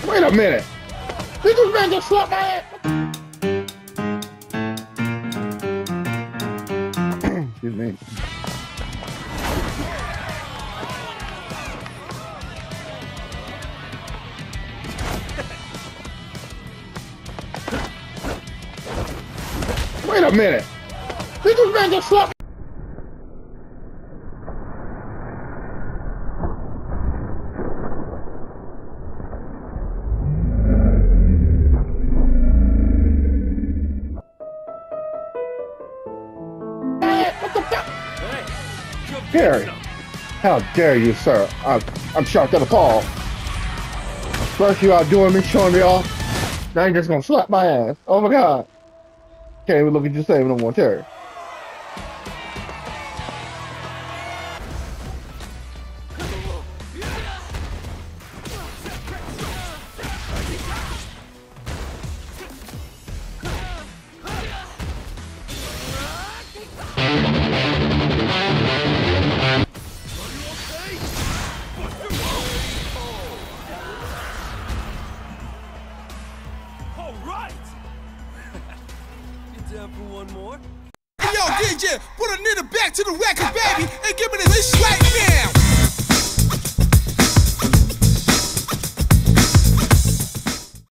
Wait a minute. Did this man just slap my ass? Excuse me. Wait a minute. Did this man just slap? Gary, how dare you, sir? I'm shocked at the call. First you outdoing me, showing me off. Now you're just gonna slap my ass. Oh my God. Can't even look at you saying no more, Terry. Down for one more? Hey, yo, DJ, put a nigga back to the record, baby, and give me